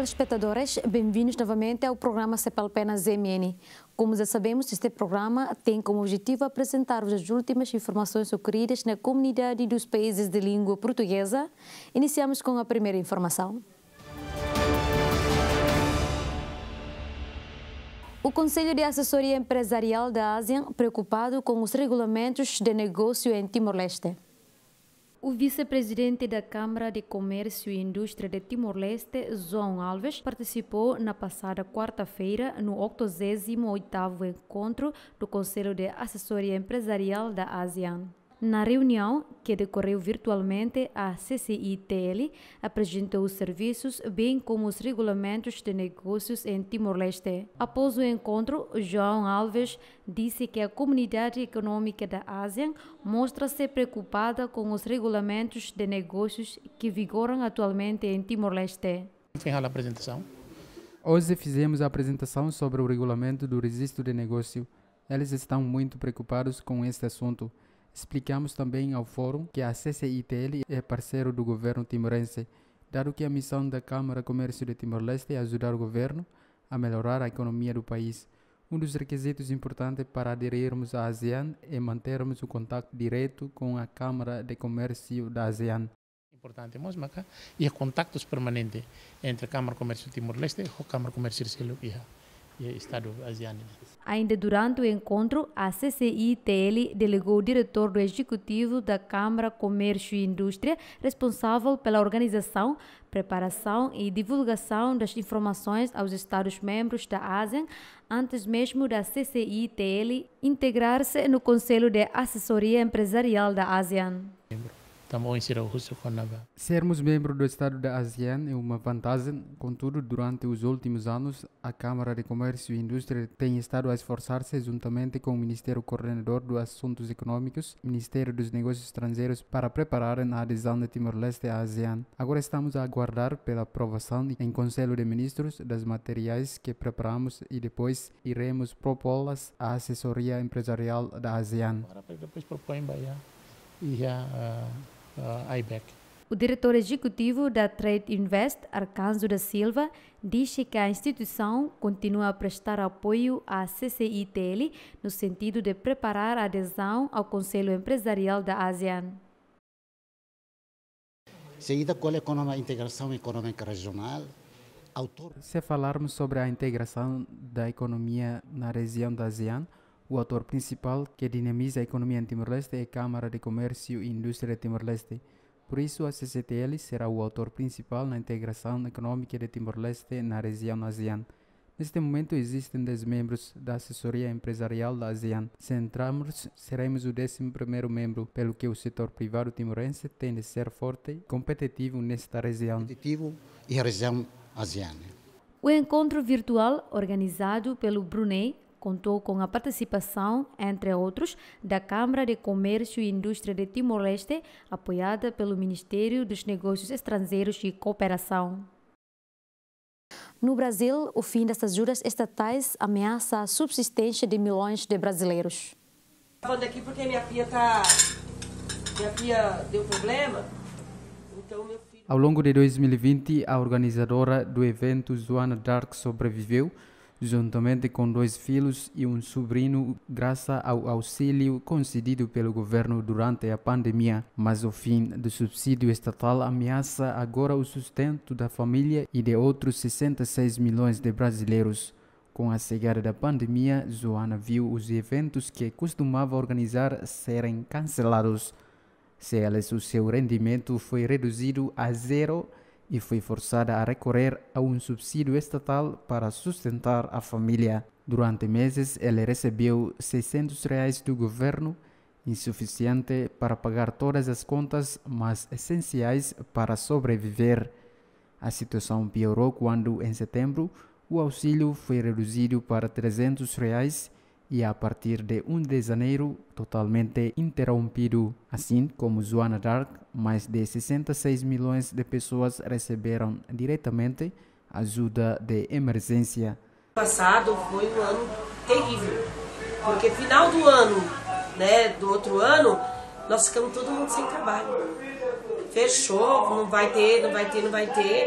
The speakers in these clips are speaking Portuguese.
telespectadores, bem-vindos novamente ao programa CPLP na ZMN. Como já sabemos, este programa tem como objetivo apresentar-vos as últimas informações ocorridas na comunidade dos países de língua portuguesa. Iniciamos com a primeira informação. O Conselho de Assessoria Empresarial da ASEAN, preocupado com os regulamentos de negócio em Timor-Leste. O vice-presidente da Câmara de Comércio e Indústria de Timor-Leste, João Alves, participou na passada quarta-feira no 88º encontro do Conselho de Assessoria Empresarial da ASEAN. Na reunião, que decorreu virtualmente, a CCITL apresentou os serviços, bem como os regulamentos de negócios em Timor-Leste. Após o encontro, João Alves disse que a Comunidade Econômica da ASEAN mostra-se preocupada com os regulamentos de negócios que vigoram atualmente em Timor-Leste. Final da apresentação. Hoje fizemos a apresentação sobre o regulamento do registro de negócio. Eles estão muito preocupados com este assunto. Explicamos também ao fórum que a CCITL é parceiro do governo timorense, dado que a missão da Câmara de Comércio de Timor-Leste é ajudar o governo a melhorar a economia do país. Um dos requisitos importantes para aderirmos à ASEAN é mantermos o contato direto com a Câmara de Comércio da ASEAN. Importante, e contactos permanentes entre a Câmara de Comércio de Timor-Leste e a Câmara de Comércio e o Estado asiático. Ainda durante o encontro, a CCITL delegou o diretor do Executivo da Câmara Comércio e Indústria, responsável pela organização, preparação e divulgação das informações aos Estados-membros da ASEAN, antes mesmo da CCITL integrar-se no Conselho de Assessoria Empresarial da ASEAN. Sermos membros do Estado da ASEAN é uma vantagem, contudo, durante os últimos anos, a Câmara de Comércio e Indústria tem estado a esforçar-se juntamente com o Ministério Coordenador dos Assuntos Econômicos e Ministério dos Negócios Estrangeiros para prepararem a adesão de Timor-Leste à ASEAN. Agora estamos a aguardar pela aprovação em Conselho de Ministros das materiais que preparamos e depois iremos propô-las à assessoria empresarial da ASEAN. Depois propõe IBEC. O diretor executivo da Trade Invest, Arcanjo da Silva, disse que a instituição continua a prestar apoio à CCITL no sentido de preparar a adesão ao Conselho Empresarial da ASEAN. Seguida com a integração econômica regional. Se falarmos sobre a integração da economia na região da ASEAN, o ator principal que dinamiza a economia em Timor-Leste é a Câmara de Comércio e Indústria de Timor-Leste. Por isso, a CCTL será o ator principal na integração econômica de Timor-Leste na região ASEAN. Neste momento, existem 10 membros da assessoria empresarial da ASEAN. Se entrarmos, seremos o 11º membro, pelo que o setor privado timorense tem de ser forte e competitivo nesta região. Competitivo e a região ASEAN. O encontro virtual, organizado pelo Brunei, contou com a participação, entre outros, da Câmara de Comércio e Indústria de Timor-Leste, apoiada pelo Ministério dos Negócios Estrangeiros e Cooperação. No Brasil, o fim das ajudas estatais ameaça a subsistência de milhões de brasileiros. Estou falando aqui porque minha filha deu problema, então meu filho... Ao longo de 2020, a organizadora do evento, Joana Dark, sobreviveu, juntamente com 2 filhos e um sobrinho, graças ao auxílio concedido pelo governo durante a pandemia. Mas o fim do subsídio estatal ameaça agora o sustento da família e de outros 66 milhões de brasileiros. Com a chegada da pandemia, Joana viu os eventos que costumava organizar serem cancelados. O seu rendimento foi reduzido a zero e foi forçada a recorrer a um subsídio estatal para sustentar a família. Durante meses, ela recebeu R$600 do governo, insuficiente para pagar todas as contas, mas essenciais para sobreviver. A situação piorou quando, em setembro, o auxílio foi reduzido para R$300 e, a partir de 1 de janeiro, totalmente interrompido. Assim como Joana Dark, mais de 66 milhões de pessoas receberam diretamente ajuda de emergência. O passado foi um ano terrível, porque final do ano, do outro ano, nós ficamos todo mundo sem trabalho. Fechou, não vai ter.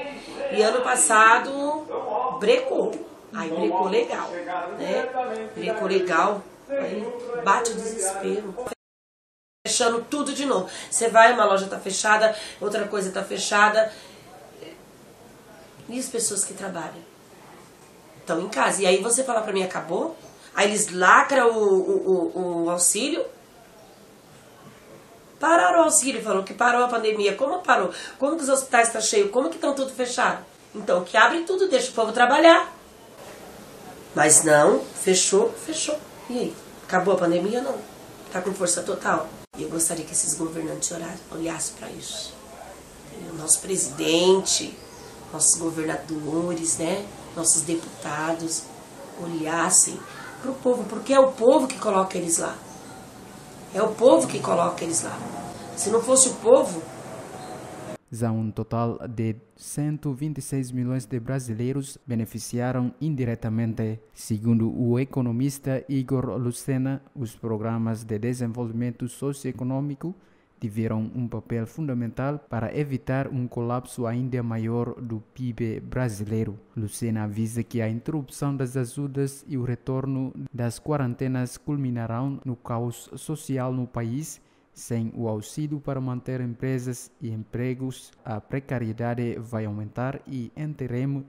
E ano passado brecou. Aí brecou legal, né? Brecou legal, aí bate o desespero. Fechando tudo de novo. Você vai, uma loja tá fechada, outra coisa tá fechada. E as pessoas que trabalham? Estão em casa. E aí você fala pra mim, acabou? Aí eles lacram o auxílio. Pararam o auxílio, falou que parou a pandemia. Como parou? Como que os hospitais estão cheios? Como que estão tudo fechado? Então, que abre tudo, deixa o povo trabalhar. Mas não, fechou, fechou. E aí? Acabou a pandemia? Não. Tá com força total. E eu gostaria que esses governantes olhassem para isso. O nosso presidente, nossos governadores, né? Nossos deputados olhassem para o povo, porque é o povo que coloca eles lá. É o povo que coloca eles lá. Se não fosse o povo... Já um total de 126 milhões de brasileiros beneficiaram indiretamente. Segundo o economista Igor Lucena, os programas de desenvolvimento socioeconômico tiveram um papel fundamental para evitar um colapso ainda maior do PIB brasileiro. Lucena avisa que a interrupção das ajudas e o retorno das quarentenas culminarão no caos social no país. Sem o auxílio para manter empresas e empregos, a precariedade vai aumentar e teremos.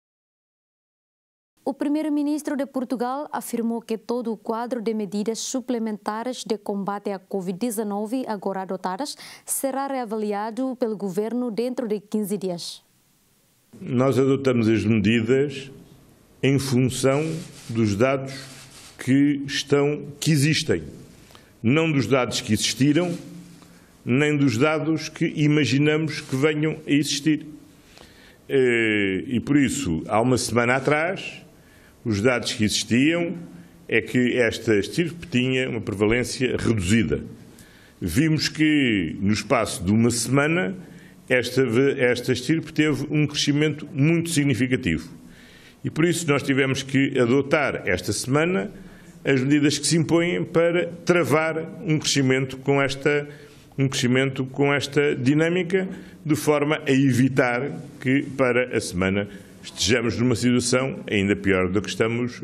O primeiro-ministro de Portugal afirmou que todo o quadro de medidas suplementares de combate à Covid-19 agora adotadas será reavaliado pelo governo dentro de 15 dias. Nós adotamos as medidas em função dos dados que existem. Não dos dados que existiram, nem dos dados que imaginamos que venham a existir. E por isso, há uma semana atrás, os dados que existiam é que esta estirpe tinha uma prevalência reduzida. Vimos que, no espaço de uma semana, esta estirpe teve um crescimento muito significativo. E por isso nós tivemos que adotar esta semana as medidas que se impõem para travar um crescimento com esta dinâmica, de forma a evitar que para a semana estejamos numa situação ainda pior do que estamos.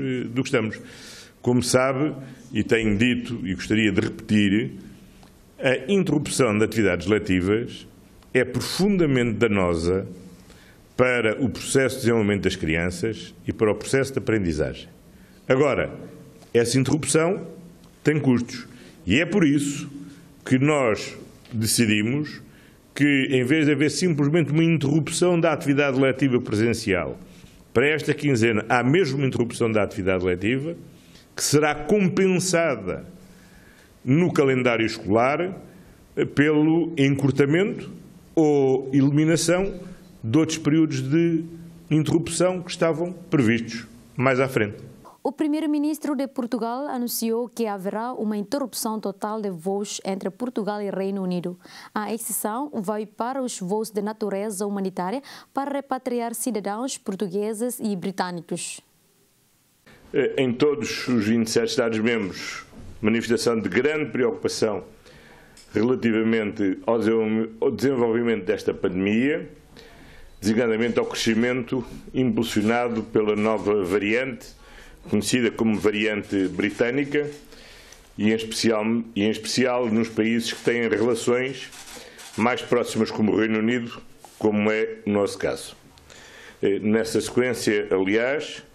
Como sabe, e tenho dito e gostaria de repetir, a interrupção de atividades letivas é profundamente danosa para o processo de desenvolvimento das crianças e para o processo de aprendizagem. Agora, essa interrupção tem custos e é por isso que nós decidimos que, em vez de haver simplesmente uma interrupção da atividade letiva presencial, para esta quinzena há mesmo uma interrupção da atividade letiva, que será compensada no calendário escolar pelo encurtamento ou eliminação de outros períodos de interrupção que estavam previstos mais à frente. O primeiro-ministro de Portugal anunciou que haverá uma interrupção total de voos entre Portugal e Reino Unido. A exceção vai para os voos de natureza humanitária para repatriar cidadãos portugueses e britânicos. Em todos os 27 Estados-membros, manifestação de grande preocupação relativamente ao desenvolvimento desta pandemia, designadamente ao crescimento impulsionado pela nova variante, conhecida como variante britânica, e em especial nos países que têm relações mais próximas como o Reino Unido, como é o nosso caso. Nessa sequência, aliás,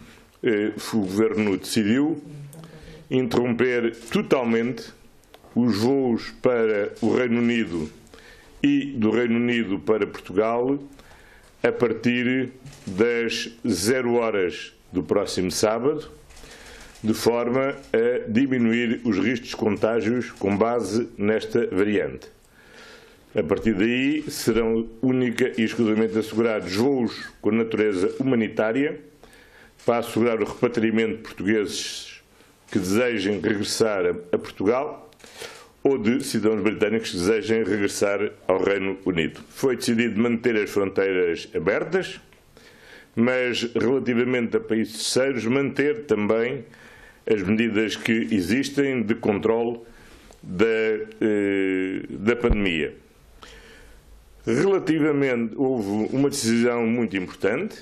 o Governo decidiu interromper totalmente os voos para o Reino Unido e do Reino Unido para Portugal a partir das 0 horas do próximo sábado, de forma a diminuir os riscos de contágios com base nesta variante. A partir daí, serão única e exclusivamente assegurados voos com natureza humanitária para assegurar o repatriamento de portugueses que desejem regressar a Portugal ou de cidadãos britânicos que desejem regressar ao Reino Unido. Foi decidido manter as fronteiras abertas, mas relativamente a países terceiros, manter também as medidas que existem de controle da pandemia. Relativamente, houve uma decisão muito importante,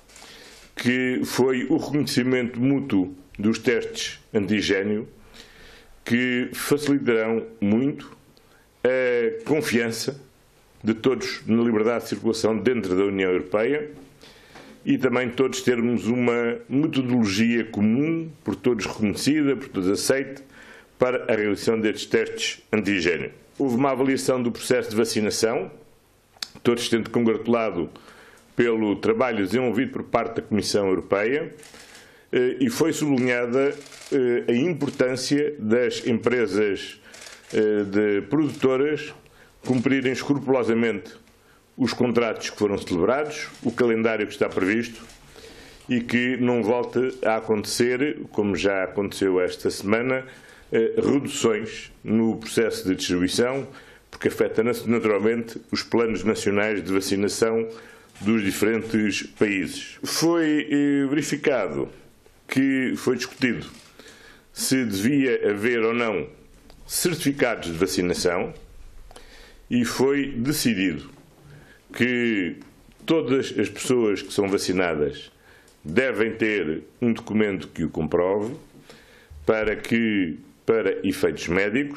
que foi o reconhecimento mútuo dos testes antigênio, que facilitarão muito a confiança de todos na liberdade de circulação dentro da União Europeia e também todos termos uma metodologia comum, por todos reconhecida, por todos aceite, para a realização destes testes antigênio. Houve uma avaliação do processo de vacinação, todos tendo congratulado pelo trabalho desenvolvido por parte da Comissão Europeia, e foi sublinhada a importância das empresas de produtoras cumprirem escrupulosamente os contratos que foram celebrados, o calendário que está previsto e que não volte a acontecer, como já aconteceu esta semana, reduções no processo de distribuição, porque afeta naturalmente os planos nacionais de vacinação dos diferentes países. Foi verificado que foi discutido se devia haver ou não certificados de vacinação e foi decidido que todas as pessoas que são vacinadas devem ter um documento que o comprove para efeitos médicos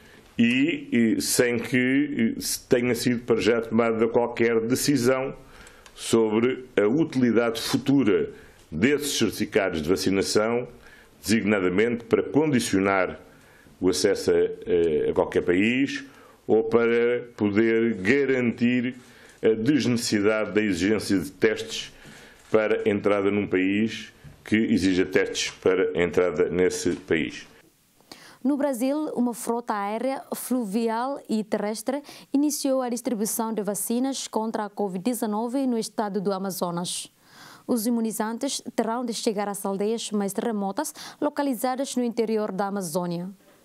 e sem que tenha sido para já tomada qualquer decisão sobre a utilidade futura desses certificados de vacinação, designadamente para condicionar o acesso a qualquer país ou para poder garantir a desnecessidade da exigência de testes para entrada num país que exija testes para a entrada nesse país. No Brasil, uma frota aérea, fluvial e terrestre iniciou a distribuição de vacinas contra a Covid-19 no estado do Amazonas. Os imunizantes terão de chegar às aldeias mais remotas, localizadas no interior da Amazônia.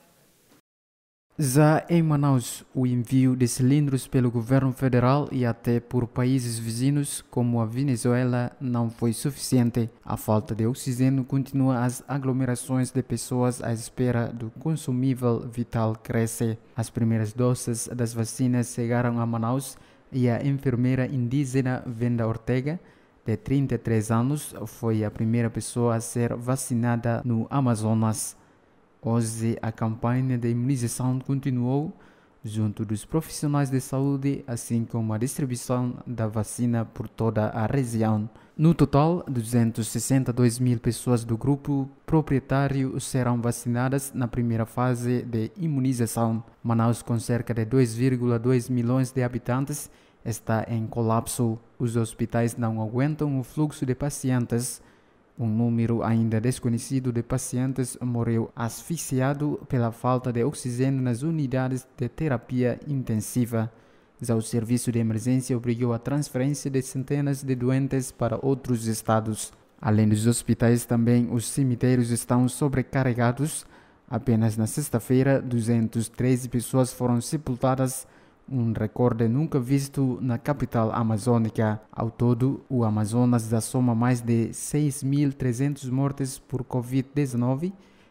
Já em Manaus, o envio de cilindros pelo governo federal e até por países vizinhos, como a Venezuela, não foi suficiente. A falta de oxigênio continua, as aglomerações de pessoas à espera do consumível vital cresce. As primeiras doses das vacinas chegaram a Manaus e a enfermeira indígena Venda Ortega, de 33 anos, foi a primeira pessoa a ser vacinada no Amazonas. Hoje, a campanha de imunização continuou junto dos profissionais de saúde, assim como a distribuição da vacina por toda a região. No total, 262 mil pessoas do grupo proprietário serão vacinadas na primeira fase de imunização. Manaus, com cerca de 2,2 milhões de habitantes, está em colapso. Os hospitais não aguentam o fluxo de pacientes. Um número ainda desconhecido de pacientes morreu asfixiado pela falta de oxigênio nas unidades de terapia intensiva. Já o serviço de emergência obrigou a transferência de centenas de doentes para outros estados. Além dos hospitais, também os cemitérios estão sobrecarregados. Apenas na sexta-feira, 213 pessoas foram sepultadas, um recorde nunca visto na capital amazônica. Ao todo, o Amazonas já soma mais de 6.300 mortes por Covid-19,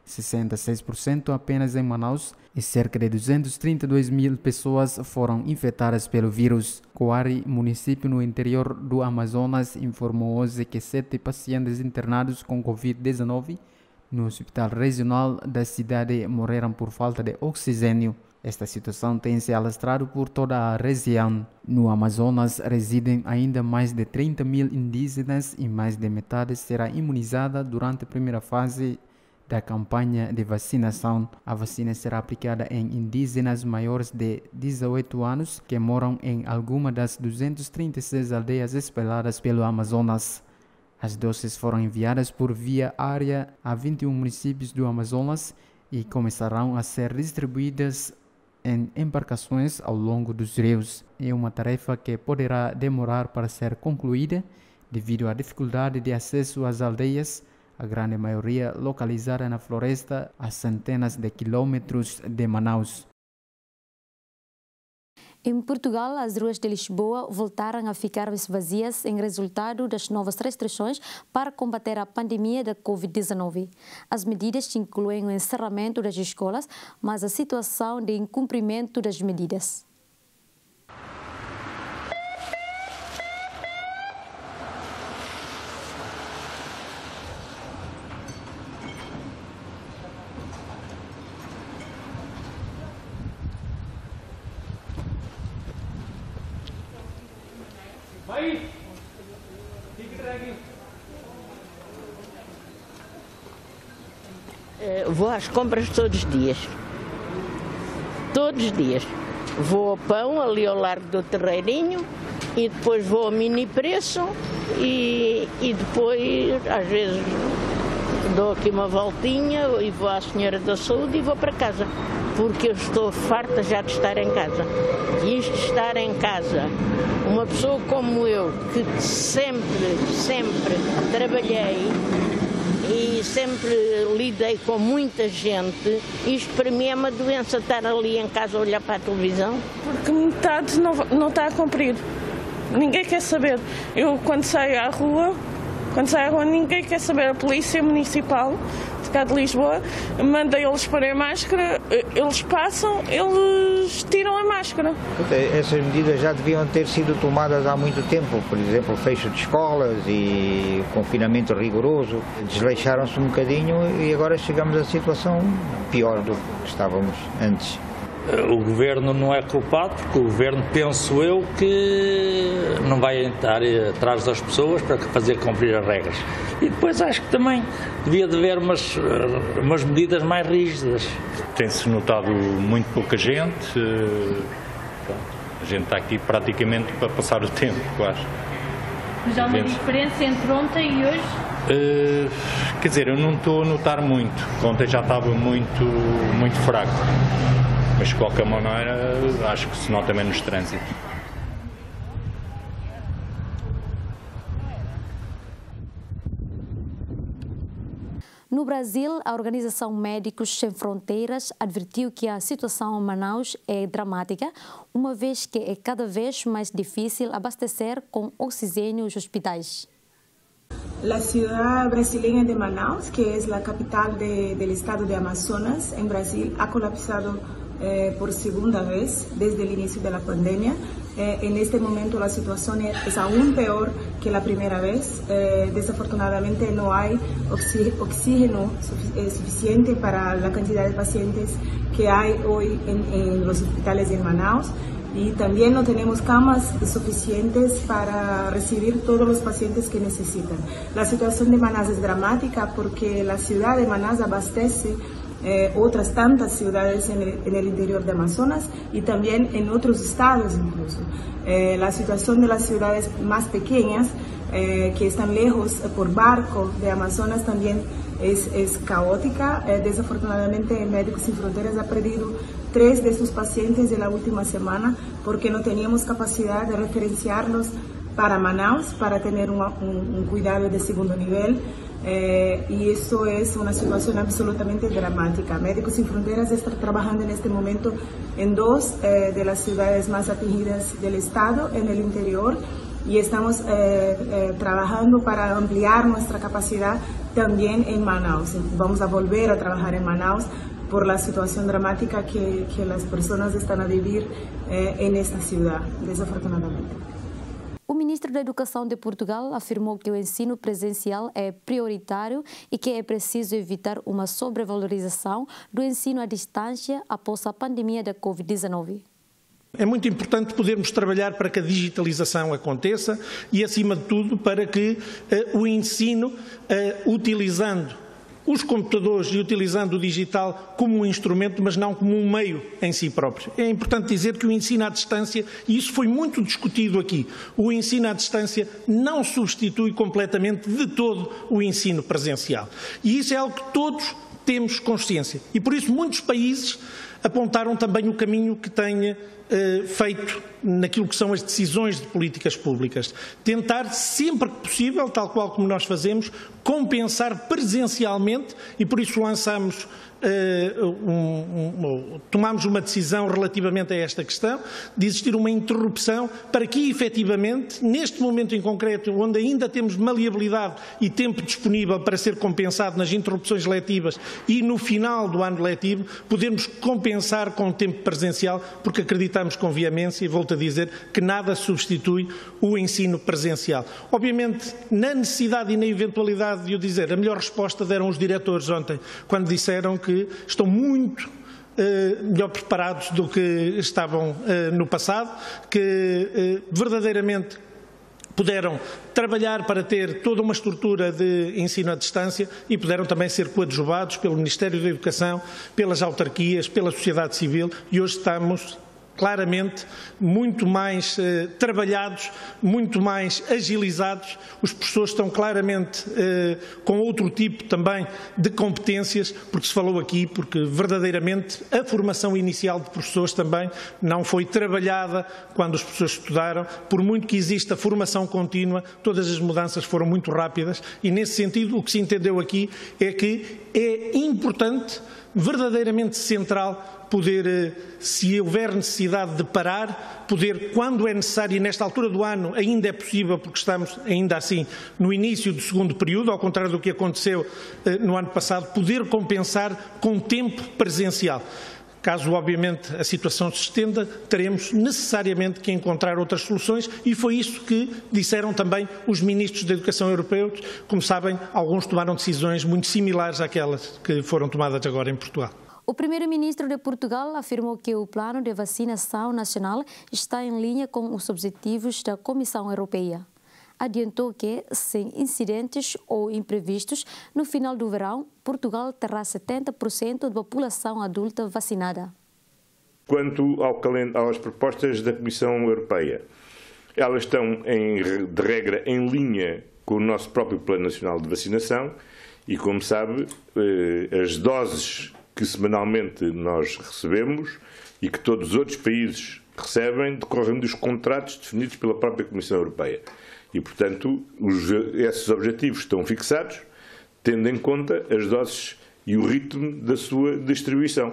66% apenas em Manaus, e cerca de 232 mil pessoas foram infectadas pelo vírus. Coari, município no interior do Amazonas, informou hoje que 7 pacientes internados com Covid-19 no hospital regional da cidade morreram por falta de oxigênio. Esta situação tem se alastrado por toda a região. No Amazonas residem ainda mais de 30 mil indígenas e mais de metade será imunizada durante a primeira fase da campanha de vacinação. A vacina será aplicada em indígenas maiores de 18 anos que moram em alguma das 236 aldeias espalhadas pelo Amazonas. As doses foram enviadas por via aérea a 21 municípios do Amazonas e começarão a ser distribuídas em embarcações ao longo dos rios. É uma tarefa que poderá demorar para ser concluída devido à dificuldade de acesso às aldeias, a grande maioria localizada na floresta a centenas de quilômetros de Manaus. Em Portugal, as ruas de Lisboa voltaram a ficar vazias em resultado das novas restrições para combater a pandemia da Covid-19. As medidas incluem o encerramento das escolas, mas a situação de incumprimento das medidas. Vou às compras todos os dias. Todos os dias. Vou ao pão, ali ao Largo do Terreirinho, e depois vou ao Mini Preço e depois, às vezes, dou aqui uma voltinha e vou à Senhora da Saúde e vou para casa, porque eu estou farta já de estar em casa. E isto de estar em casa, uma pessoa como eu, que sempre trabalhei e sempre lidei com muita gente, isto para mim é uma doença, estar ali em casa a olhar para a televisão. Porque metade não está a cumprir. Ninguém quer saber. Eu, quando saio à rua, ninguém quer saber. A Polícia Municipal de cá de Lisboa manda eles pôr a máscara, eles passam, eles tiram a máscara. Essas medidas já deviam ter sido tomadas há muito tempo, por exemplo, fecho de escolas e confinamento rigoroso. Desleixaram-se um bocadinho e agora chegamos a situação pior do que estávamos antes. O Governo não é culpado, porque o Governo, penso eu, que não vai estar atrás das pessoas para fazer cumprir as regras. E depois acho que também devia de haver umas medidas mais rígidas. Tem-se notado muito pouca gente, a gente está aqui praticamente para passar o tempo, quase. Mas há uma diferença entre ontem e hoje? Quer dizer, eu não estou a notar muito, ontem já estava muito fraco. Mas, de qualquer maneira, acho que se nota menos trânsito. No Brasil, a Organização Médicos Sem Fronteiras advertiu que a situação em Manaus é dramática, uma vez que é cada vez mais difícil abastecer com oxigênio os hospitais. La ciudad brasileña de Manaus, que es la capital del estado de Amazonas, en Brasil, ha colapsado por segunda vez desde el inicio de la pandemia. En este momento la situación es aún peor que la primera vez. Desafortunadamente no hay oxígeno suficiente para la cantidad de pacientes que hay hoy en los hospitales de Manaus. Y también no tenemos camas suficientes para recibir todos los pacientes que necesitan. La situación de Manaus es dramática porque la ciudad de Manaus abastece otras tantas ciudades en el interior de Amazonas y también en otros estados incluso. La situación de las ciudades más pequeñas que están lejos por barco de Amazonas también es caótica. Desafortunadamente Médicos Sin Fronteras ha perdido 3 de sus pacientes de la última semana porque no teníamos capacidad de referenciarlos para Manaus para tener un cuidado de segundo nivel. Y eso es una situación absolutamente dramática. Médicos Sin Fronteras está trabajando en este momento en 2 de las ciudades más atingidas del estado, en el interior, y estamos trabajando para ampliar nuestra capacidad también en Manaus. Vamos a volver a trabajar en Manaus por la situación dramática que las personas están a vivir en esta ciudad, desafortunadamente. O ministro da Educação de Portugal afirmou que o ensino presencial é prioritário e que é preciso evitar uma sobrevalorização do ensino à distância após a pandemia da Covid-19. É muito importante podermos trabalhar para que a digitalização aconteça e, acima de tudo, para que o ensino, utilizando os computadores e utilizando o digital como um instrumento, mas não como um meio em si próprio. É importante dizer que o ensino à distância, e isso foi muito discutido aqui, o ensino à distância não substitui completamente de todo o ensino presencial. E isso é algo que todos temos consciência. E por isso muitos países apontaram também o caminho que tenha feito naquilo que são as decisões de políticas públicas. Tentar, sempre que possível, tal qual como nós fazemos, compensar presencialmente e por isso lançamos, tomámos uma decisão relativamente a esta questão, de existir uma interrupção para que, efetivamente, neste momento em concreto, onde ainda temos maleabilidade e tempo disponível para ser compensado nas interrupções letivas e no final do ano letivo, podermos compensar com o tempo presencial, porque acreditamos com veemência, e volto a dizer, que nada substitui o ensino presencial. Obviamente, na necessidade e na eventualidade de o dizer, a melhor resposta deram os diretores ontem, quando disseram que estão muito melhor preparados do que estavam no passado, que verdadeiramente puderam trabalhar para ter toda uma estrutura de ensino à distância e puderam também ser coadjuvados pelo Ministério da Educação, pelas autarquias, pela sociedade civil, e hoje estamos claramente muito mais trabalhados, muito mais agilizados. Os professores estão claramente com outro tipo também de competências, porque se falou aqui, porque verdadeiramente a formação inicial de professores também não foi trabalhada quando os professores estudaram. Por muito que exista formação contínua, todas as mudanças foram muito rápidas e, nesse sentido, o que se entendeu aqui é que é importante, verdadeiramente central, poder, se houver necessidade de parar, poder, quando é necessário, e nesta altura do ano ainda é possível, porque estamos ainda assim no início do segundo período, ao contrário do que aconteceu no ano passado, poder compensar com tempo presencial. Caso, obviamente, a situação se estenda, teremos necessariamente que encontrar outras soluções, e foi isso que disseram também os ministros da Educação europeus. Como sabem, alguns tomaram decisões muito similares àquelas que foram tomadas agora em Portugal. O primeiro-ministro de Portugal afirmou que o plano de vacinação nacional está em linha com os objetivos da Comissão Europeia. Adiantou que, sem incidentes ou imprevistos, no final do verão, Portugal terá 70% da população adulta vacinada. Quanto às propostas da Comissão Europeia, elas estão, de regra, em linha com o nosso próprio Plano Nacional de Vacinação e, como sabe, as doses que semanalmente nós recebemos e que todos os outros países recebem decorrem dos contratos definidos pela própria Comissão Europeia. E, portanto, esses objetivos estão fixados, tendo em conta as doses e o ritmo da sua distribuição.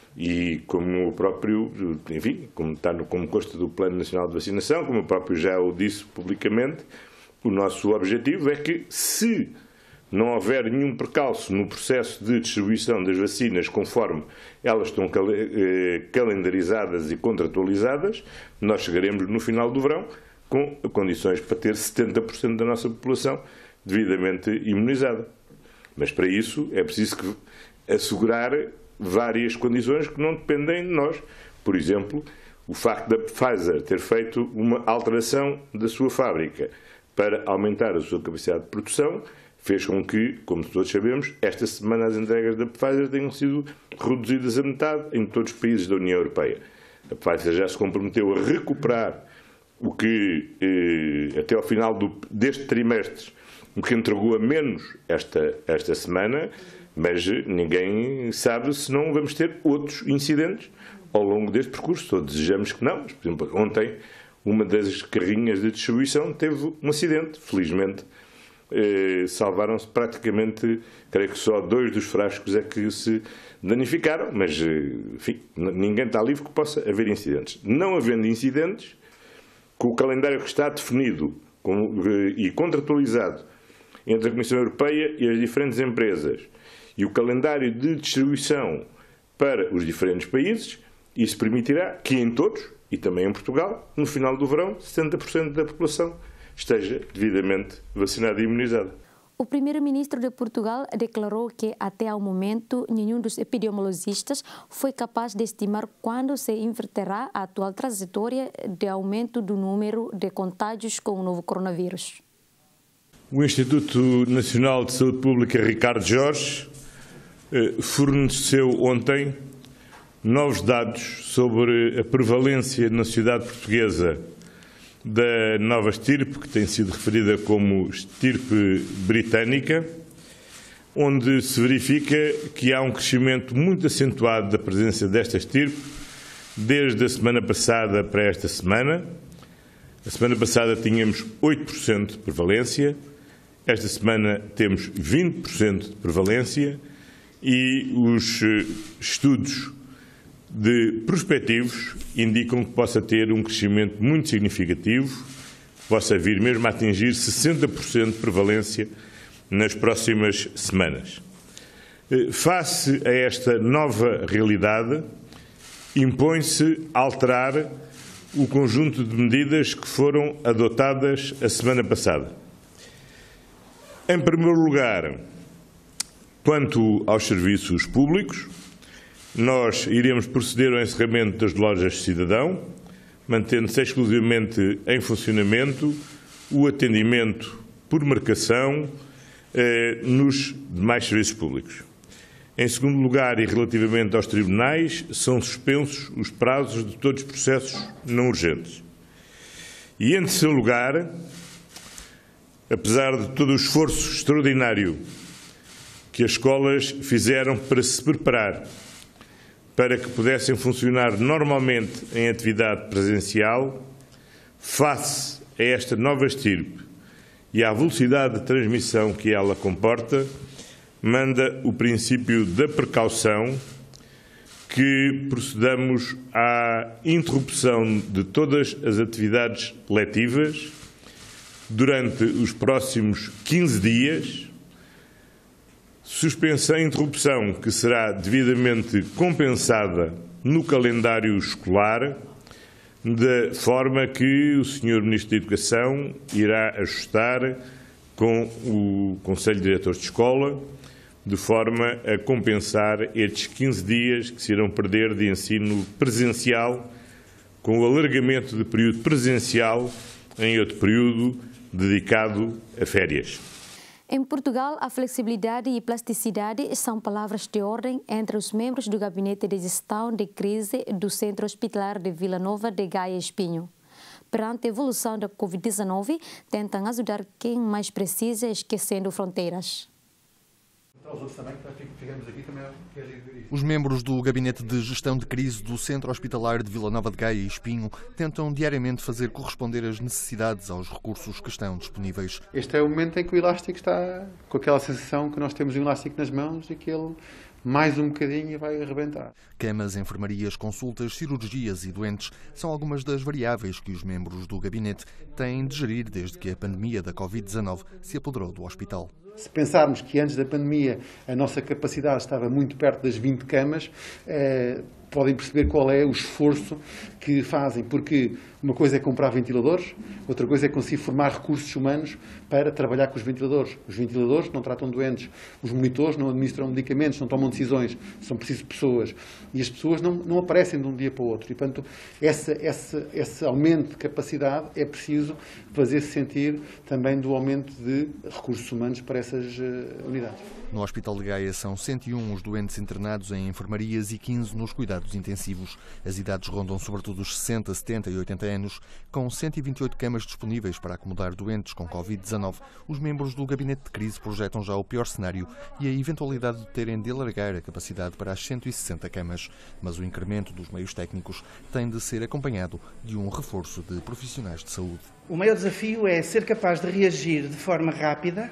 E como o próprio, enfim, como consta do Plano Nacional de Vacinação, como o próprio já o disse publicamente, o nosso objetivo é que, se não houver nenhum percalço no processo de distribuição das vacinas conforme elas estão calendarizadas e contratualizadas, nós chegaremos no final do verão com condições para ter 70% da nossa população devidamente imunizada. Mas para isso é preciso assegurar várias condições que não dependem de nós. Por exemplo, o facto da Pfizer ter feito uma alteração da sua fábrica para aumentar a sua capacidade de produção fez com que, como todos sabemos, esta semana as entregas da Pfizer tenham sido reduzidas a metade em todos os países da União Europeia. A Pfizer já se comprometeu a recuperar o que, até ao final deste trimestre, o que entregou a menos esta semana, mas ninguém sabe se não vamos ter outros incidentes ao longo deste percurso. Todos desejamos que não. Por exemplo, ontem, uma das carrinhas de distribuição teve um acidente, felizmente. Salvaram-se praticamente, creio que só 2 dos frascos é que se danificaram, mas enfim, ninguém está livre que possa haver incidentes. Não havendo incidentes, com o calendário que está definido e contratualizado entre a Comissão Europeia e as diferentes empresas e o calendário de distribuição para os diferentes países, isso permitirá que em todos, e também em Portugal, no final do verão, 60% da população esteja devidamente vacinada e imunizada. O primeiro-ministro de Portugal declarou que, até ao momento, nenhum dos epidemiologistas foi capaz de estimar quando se inverterá a atual trajetória de aumento do número de contágios com o novo coronavírus. O Instituto Nacional de Saúde Pública Ricardo Jorge forneceu ontem novos dados sobre a prevalência na sociedade portuguesa da nova estirpe, que tem sido referida como estirpe britânica, onde se verifica que há um crescimento muito acentuado da presença desta estirpe desde a semana passada para esta semana. A semana passada tínhamos 8% de prevalência, esta semana temos 20% de prevalência e os estudos prospectivos indicam que possa ter um crescimento muito significativo, que possa vir mesmo a atingir 60% de prevalência nas próximas semanas. Face a esta nova realidade, impõe-se alterar o conjunto de medidas que foram adotadas a semana passada. Em primeiro lugar, quanto aos serviços públicos, nós iremos proceder ao encerramento das lojas de cidadão, mantendo-se exclusivamente em funcionamento o atendimento por marcação nos demais serviços públicos. Em segundo lugar, e relativamente aos tribunais, são suspensos os prazos de todos os processos não urgentes. E em terceiro lugar, apesar de todo o esforço extraordinário que as escolas fizeram para se preparar para que pudessem funcionar normalmente em atividade presencial, face a esta nova estirpe e à velocidade de transmissão que ela comporta, manda o princípio da precaução que procedamos à interrupção de todas as atividades letivas durante os próximos 15 dias, suspensão e interrupção que será devidamente compensada no calendário escolar, da forma que o Sr. Ministro da Educação irá ajustar com o Conselho de Diretores de Escola, de forma a compensar estes 15 dias que se irão perder de ensino presencial, com o alargamento de período presencial em outro período dedicado a férias. Em Portugal, a flexibilidade e plasticidade são palavras de ordem entre os membros do Gabinete de Gestão de Crise do Centro Hospitalar de Vila Nova de Gaia Espinho. Perante a evolução da Covid-19, tentam ajudar quem mais precisa, esquecendo fronteiras. Os membros do Gabinete de Gestão de Crise do Centro Hospitalar de Vila Nova de Gaia e Espinho tentam diariamente fazer corresponder as necessidades aos recursos que estão disponíveis. Este é o momento em que o elástico está com aquela sensação que nós temos um elástico nas mãos e que ele mais um bocadinho vai arrebentar. Camas, enfermarias, consultas, cirurgias e doentes são algumas das variáveis que os membros do gabinete têm de gerir desde que a pandemia da Covid-19 se apoderou do hospital. Se pensarmos que antes da pandemia a nossa capacidade estava muito perto das 20 camas, podem perceber qual é o esforço que fazem, porque uma coisa é comprar ventiladores, outra coisa é conseguir formar recursos humanos para trabalhar com os ventiladores. Os ventiladores não tratam doentes, os monitores não administram medicamentos, não tomam decisões, são preciso pessoas. E as pessoas não aparecem de um dia para o outro. E, portanto, esse aumento de capacidade é preciso fazer-se sentir também do aumento de recursos humanos para essas unidades. No Hospital de Gaia são 101 os doentes internados em enfermarias e 15 nos cuidados intensivos. As idades rondam sobretudo os 60, 70 e 80 anos, com 128 camas disponíveis para acomodar doentes com Covid-19. Os membros do Gabinete de Crise projetam já o pior cenário e a eventualidade de terem de alargar a capacidade para as 160 camas. Mas o incremento dos meios técnicos tem de ser acompanhado de um reforço de profissionais de saúde. O maior desafio é ser capaz de reagir de forma rápida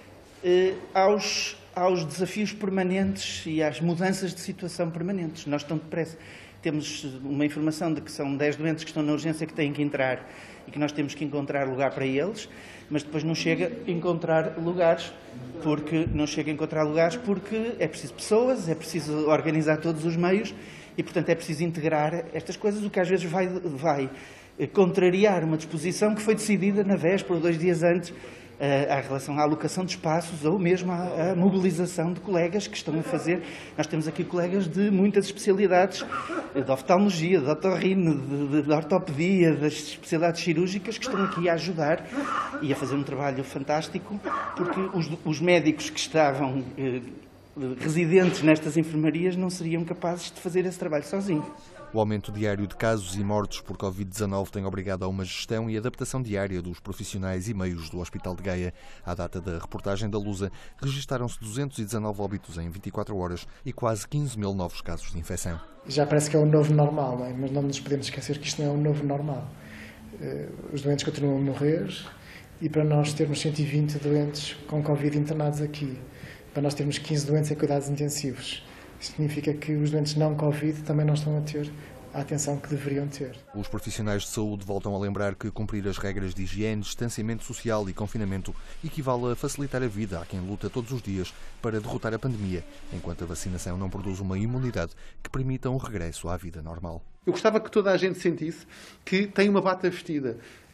aos desafios permanentes e às mudanças de situação permanentes. Nós tão depressa temos uma informação de que são 10 doentes que estão na urgência que têm que entrar e que nós temos que encontrar lugar para eles, mas depois não chega a encontrar lugares, porque é preciso pessoas, é preciso organizar todos os meios e, portanto, é preciso integrar estas coisas, o que às vezes vai contrariar uma disposição que foi decidida na véspera ou 2 dias antes, à relação à alocação de espaços ou mesmo à mobilização de colegas que estão a fazer. Nós temos aqui colegas de muitas especialidades, de oftalmologia, de otorrino, de ortopedia, das especialidades cirúrgicas, que estão aqui a ajudar e a fazer um trabalho fantástico, porque os médicos que estavam residentes nestas enfermarias não seriam capazes de fazer esse trabalho sozinhos. O aumento diário de casos e mortes por Covid-19 tem obrigado a uma gestão e adaptação diária dos profissionais e meios do Hospital de Gaia. À data da reportagem da Lusa, registaram-se 219 óbitos em 24 horas e quase 15 mil novos casos de infecção. Já parece que é o novo normal, não é? Mas não nos podemos esquecer que isto não é o novo normal. Os doentes continuam a morrer e para nós termos 120 doentes com Covid internados aqui, para nós termos 15 doentes em cuidados intensivos, significa que os doentes não Covid também não estão a ter a atenção que deveriam ter. Os profissionais de saúde voltam a lembrar que cumprir as regras de higiene, distanciamento social e confinamento equivale a facilitar a vida a quem luta todos os dias para derrotar a pandemia, enquanto a vacinação não produz uma imunidade que permita um regresso à vida normal. Eu gostava que toda a gente sentisse que tem uma bata vestida.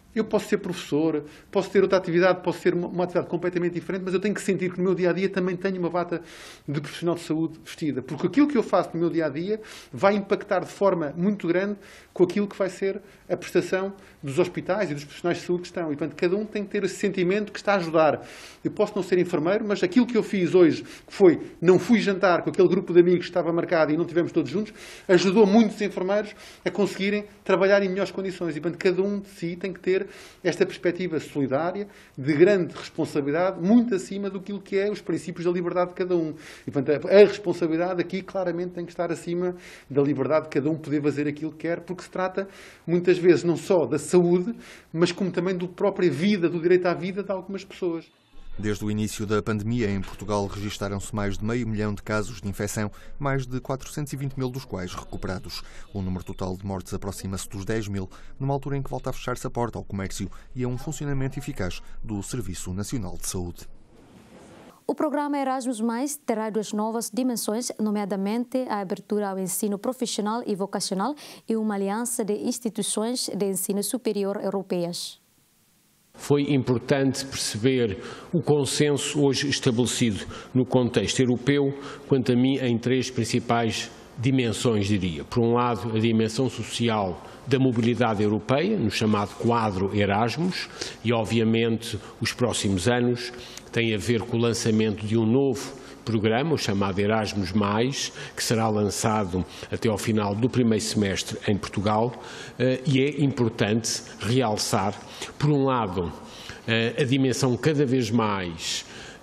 Eu posso ser professor, posso ter outra atividade, posso ter uma atividade completamente diferente, mas eu tenho que sentir que no meu dia-a-dia também tenho uma bata de profissional de saúde vestida. Porque aquilo que eu faço no meu dia-a-dia vai impactar de forma muito grande com aquilo que vai ser a prestação dos hospitais e dos profissionais de saúde que estão. E, portanto, cada um tem que ter esse sentimento que está a ajudar. Eu posso não ser enfermeiro, mas aquilo que eu fiz hoje, que foi, não fui jantar com aquele grupo de amigos que estava marcado e não estivemos todos juntos, ajudou muitos enfermeiros a conseguirem trabalhar em melhores condições. E, portanto, cada um de si tem que ter esta perspectiva solidária, de grande responsabilidade, muito acima do que é os princípios da liberdade de cada um. E, portanto, a responsabilidade aqui claramente tem que estar acima da liberdade de cada um poder fazer aquilo que quer, porque se trata, muitas vezes, não só da saúde, mas como também da própria vida, do direito à vida de algumas pessoas. Desde o início da pandemia, em Portugal, registaram-se mais de 500 mil de casos de infecção, mais de 420 mil dos quais recuperados. O número total de mortes aproxima-se dos 10 mil, numa altura em que volta a fechar-se a porta ao comércio e a um funcionamento eficaz do Serviço Nacional de Saúde. O programa Erasmus+, terá duas novas dimensões, nomeadamente a abertura ao ensino profissional e vocacional e uma aliança de instituições de ensino superior europeias. Foi importante perceber o consenso hoje estabelecido no contexto europeu, quanto a mim, em três principais dimensões, diria. Por um lado, a dimensão social da mobilidade europeia, no chamado quadro Erasmus, e obviamente os próximos anos têm a ver com o lançamento de um novo programa, o chamado Erasmus+, que será lançado até ao final do primeiro semestre em Portugal, e é importante realçar, por um lado, a dimensão cada vez mais,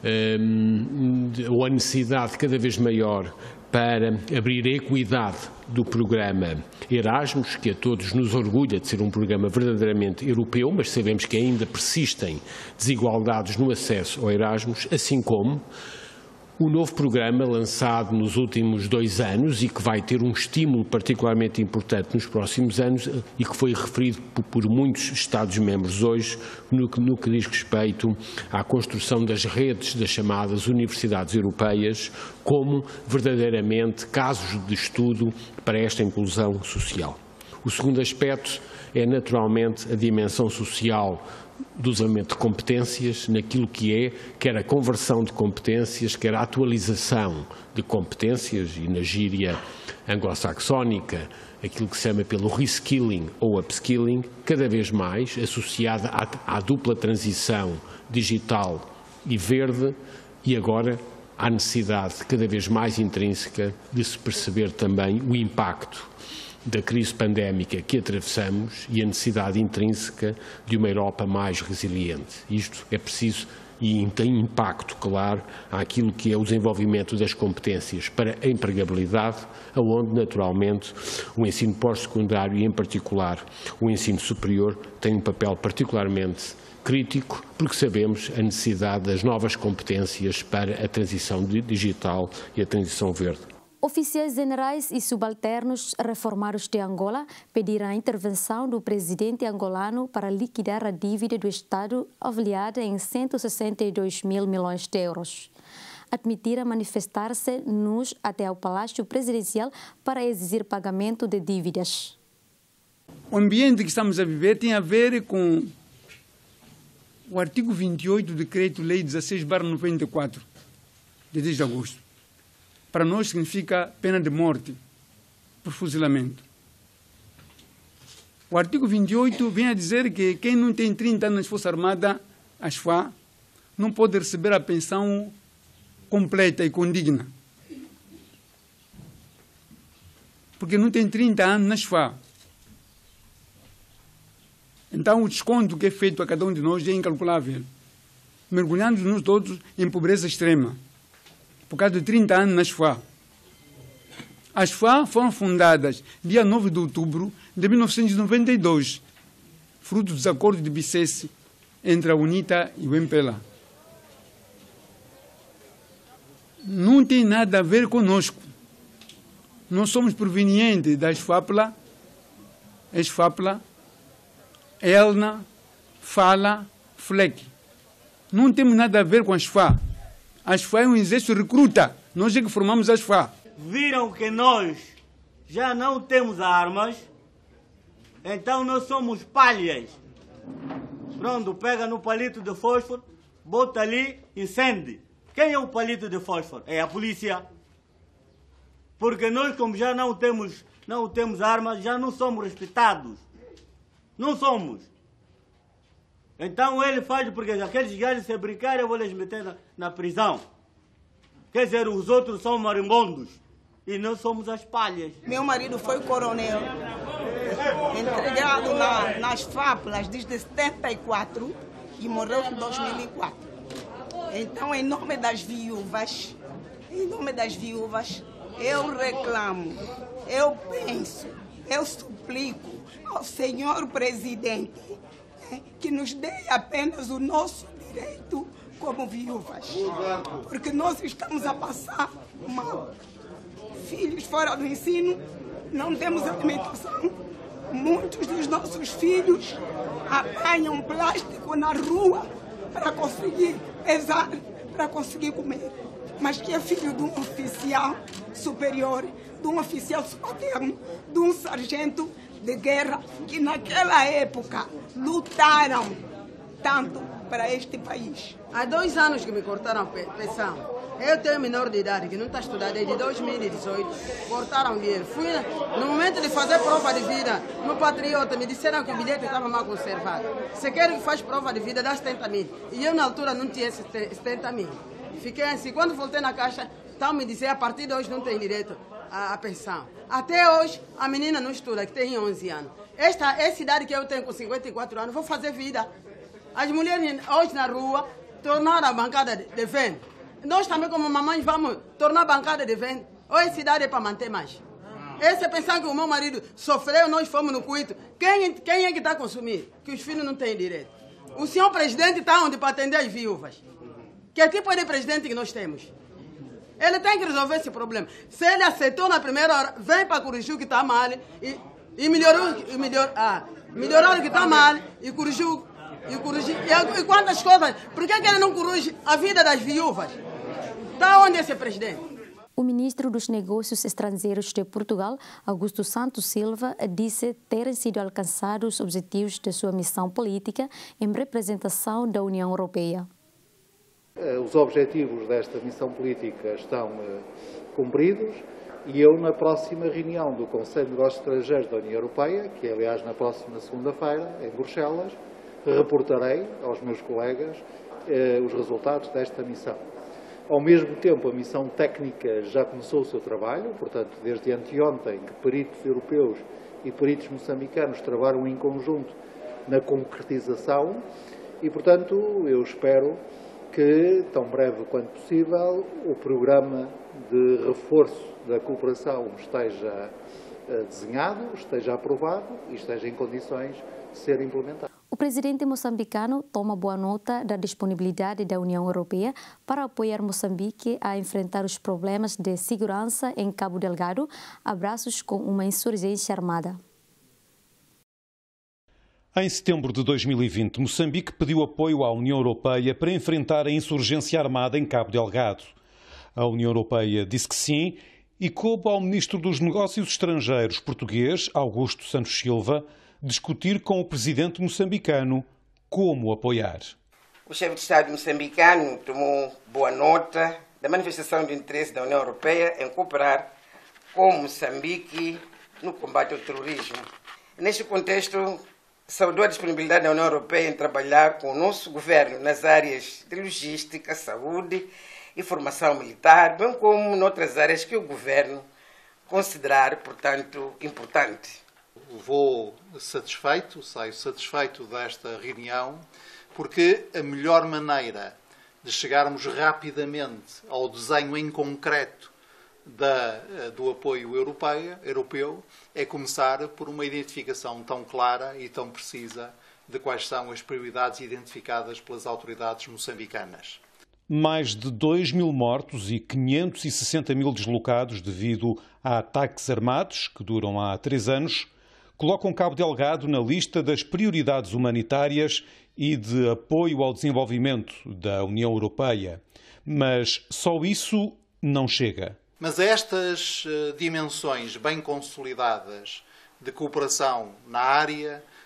ou a necessidade cada vez maior para abrir a equidade do programa Erasmus, que a todos nos orgulha de ser um programa verdadeiramente europeu, mas sabemos que ainda persistem desigualdades no acesso ao Erasmus, assim como o novo programa lançado nos últimos 2 anos e que vai ter um estímulo particularmente importante nos próximos anos e que foi referido por muitos Estados-membros hoje no que diz respeito à construção das redes das chamadas universidades europeias como verdadeiramente casos de estudo para esta inclusão social. O segundo aspecto é naturalmente a dimensão social do desenvolvimento de competências, naquilo que é, quer a conversão de competências, quer a atualização de competências, e na gíria anglo-saxónica, aquilo que se chama pelo reskilling ou upskilling, cada vez mais associada à dupla transição digital e verde, e agora à necessidade cada vez mais intrínseca de se perceber também o impacto da crise pandémica que atravessamos e a necessidade intrínseca de uma Europa mais resiliente. Isto é preciso e tem impacto, claro, àquilo que é o desenvolvimento das competências para a empregabilidade, onde, naturalmente, o ensino pós-secundário e, em particular, o ensino superior tem um papel particularmente crítico, porque sabemos a necessidade das novas competências para a transição digital e a transição verde. Oficiais generais e subalternos reformados de Angola pediram a intervenção do presidente angolano para liquidar a dívida do Estado avaliada em 162 mil milhões de euros. Admitiram manifestar-se nus até ao Palácio Presidencial para exigir pagamento de dívidas. O ambiente que estamos a viver tem a ver com o artigo 28 do Decreto-Lei 16/94, de 10 de agosto. Para nós significa pena de morte por fuzilamento. O artigo 28 vem a dizer que quem não tem 30 anos de Força Armada, a SFA, não pode receber a pensão completa e condigna. Porque não tem 30 anos na SFA. Então o desconto que é feito a cada um de nós é incalculável, mergulhando-nos todos em pobreza extrema, por causa de 30 anos na SFA. As SFA foram fundadas dia 9 de outubro de 1992, fruto dos acordos de Bicesse entre a UNITA e o MPLA. Não tem nada a ver conosco. Nós somos provenientes da SFAPLA, ELNA, FALA, FLEC. Não temos nada a ver com a SFA. A SFA é um exército recruta. Nós é que formamos a SFA. Viram que nós já não temos armas, então nós somos palhas. Pronto, pega no palito de fósforo, bota ali, incende. Quem é o palito de fósforo? É a polícia. Porque nós, como já não temos armas, já não somos respeitados. Não somos. Então ele faz, porque aqueles gajos se brincarem, eu vou les meter na prisão. Quer dizer, os outros são marimbondos e nós somos as palhas. Meu marido foi coronel, entregado nas fábulas desde 74 e morreu em 2004. Então, em nome das viúvas, eu reclamo, eu penso, eu suplico ao senhor presidente que nos dê apenas o nosso direito como viúvas, porque nós estamos a passar mal. Filhos fora do ensino, não temos alimentação. Muitos dos nossos filhos apanham plástico na rua para conseguir pesar, para conseguir comer. Mas que é filho de um oficial superior, de um oficial subalterno, de um sargento de guerra, que naquela época lutaram tanto para este país. Há 2 anos que me cortaram a pensão. Eu tenho menor de idade, que não está estudando desde 2018. Cortaram dinheiro. Fui no momento de fazer prova de vida no Patriota, me disseram que o bilhete estava mal conservado. Se quer que faz prova de vida, dá 70 mil. E eu na altura não tinha 70 mil. Fiquei assim, quando voltei na caixa, estão me dizendo a partir de hoje não tem direito à pensão. Até hoje, a menina não estuda, que tem 11 anos. Essa idade que eu tenho com 54 anos, vou fazer vida. As mulheres hoje na rua tornaram a bancada de venda. Nós também, como mamães, vamos tornar a bancada de venda. Ou essa idade é para manter mais. Esse é pensar que o meu marido sofreu, nós fomos no cuito. Quem é que está a consumir? Que os filhos não têm direito. O senhor presidente está onde para atender as viúvas. Que tipo de presidente que nós temos? Ele tem que resolver esse problema. Se ele aceitou na primeira hora, vem para Curiju que está mal e melhoraram o que está mal e Curiju. E quantas coisas? Por que ele não corrige a vida das viúvas? Está onde esse presidente? O ministro dos Negócios Estrangeiros de Portugal, Augusto Santos Silva, disse terem sido alcançados os objetivos de sua missão política em representação da União Europeia. Os objetivos desta missão política estão cumpridos e eu, na próxima reunião do Conselho de Negócios Estrangeiros da União Europeia, que é, aliás, na próxima segunda-feira, em Bruxelas, reportarei aos meus colegas os resultados desta missão. Ao mesmo tempo, a missão técnica já começou o seu trabalho, portanto, desde anteontem, que peritos europeus e peritos moçambicanos trabalham em conjunto na concretização e, portanto, eu espero que, tão breve quanto possível, o programa de reforço da cooperação esteja desenhado, esteja aprovado e esteja em condições de ser implementado. O presidente moçambicano toma boa nota da disponibilidade da União Europeia para apoiar Moçambique a enfrentar os problemas de segurança em Cabo Delgado, abraços com uma insurgência armada. Em setembro de 2020, Moçambique pediu apoio à União Europeia para enfrentar a insurgência armada em Cabo Delgado. A União Europeia disse que sim e coube ao ministro dos Negócios Estrangeiros português, Augusto Santos Silva, discutir com o presidente moçambicano como apoiar. O chefe de Estado moçambicano tomou boa nota da manifestação de interesse da União Europeia em cooperar com Moçambique no combate ao terrorismo. Neste contexto, saudou a disponibilidade da União Europeia em trabalhar com o nosso governo nas áreas de logística, saúde e formação militar, bem como noutras áreas que o governo considerar, portanto, importante. Saio satisfeito desta reunião, porque a melhor maneira de chegarmos rapidamente ao desenho em concreto do apoio europeu é começar por uma identificação tão clara e tão precisa de quais são as prioridades identificadas pelas autoridades moçambicanas. Mais de 2.000 mortos e 560.000 deslocados devido a ataques armados, que duram há 3 anos, colocam Cabo Delgado na lista das prioridades humanitárias e de apoio ao desenvolvimento da União Europeia. Mas só isso não chega. Mas estas dimensões bem consolidadas de cooperação na área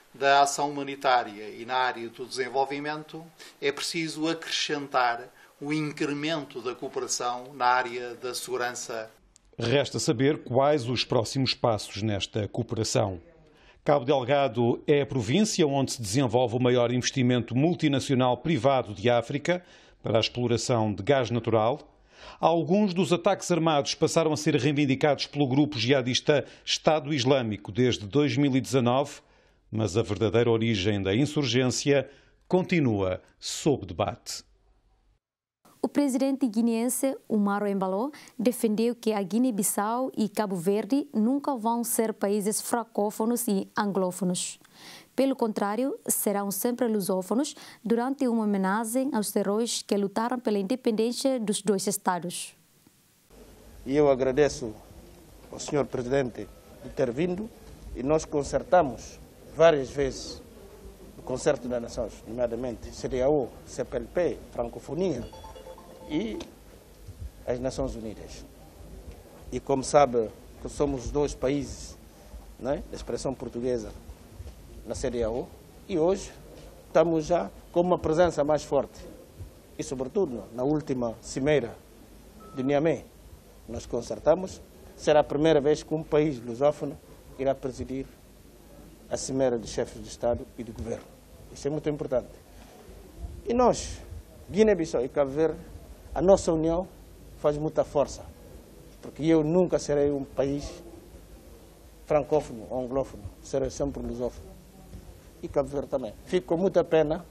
da ação humanitária e na área do desenvolvimento, é preciso acrescentar o incremento da cooperação na área da segurança. Resta saber quais os próximos passos nesta cooperação. Cabo Delgado é a província onde se desenvolve o maior investimento multinacional privado de África para a exploração de gás natural. Alguns dos ataques armados passaram a ser reivindicados pelo grupo jihadista Estado Islâmico desde 2019, mas a verdadeira origem da insurgência continua sob debate. O presidente guineense Umaro Embalo defendeu que a Guiné-Bissau e Cabo Verde nunca vão ser países francófonos e anglófonos. Pelo contrário, serão sempre lusófonos durante uma homenagem aos heróis que lutaram pela independência dos dois estados. E eu agradeço ao senhor presidente de ter vindo e nós concertamos várias vezes o Concerto das Nações, nomeadamente CEDEAO, CPLP, Francofonia e as Nações Unidas. E como sabe que somos dois países, né, da expressão portuguesa na CEDEAO, e hoje estamos já com uma presença mais forte. E sobretudo na última cimeira de Niamey, nós concertamos, será a primeira vez que um país lusófono irá presidir a cimeira de chefes de Estado e de Governo. Isso é muito importante. E nós, Guiné-Bissau e Cabo Verde, a nossa união faz muita força, porque eu nunca serei um país francófono ou anglófono, serei sempre lusófono. E Cabo Verde também. Fico com muita pena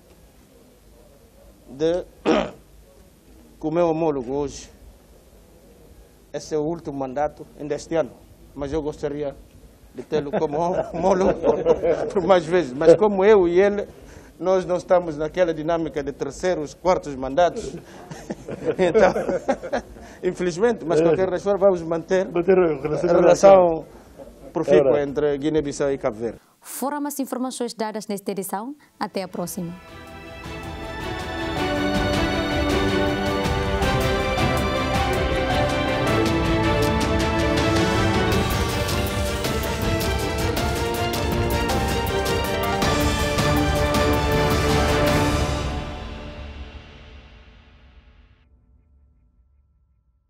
de que o meu homólogo hoje, esse é o último mandato ainda este ano, mas eu gostaria de tê-lo como homólogo por mais vezes. Mas como eu e ele, nós não estamos naquela dinâmica de terceiros, quartos mandatos. Então, infelizmente, mas de qualquer forma vamos manter a relação profícua entre Guiné-Bissau e Cabo Verde. Foram as informações dadas nesta edição. Até a próxima.